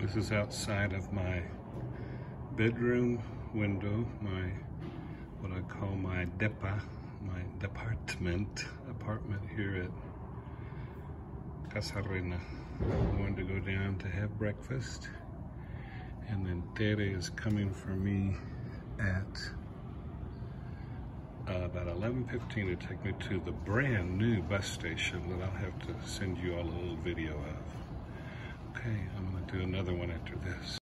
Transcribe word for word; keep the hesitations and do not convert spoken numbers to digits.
This is outside of my bedroom window, my, what I call my depa, my department, apartment here at Casareyna. I'm going to go down to have breakfast, and then Tere is coming for me at uh, about eleven fifteen to take me to the brand new bus station that I'll have to send you all a little video of. Okay, I'm gonna do another one after this.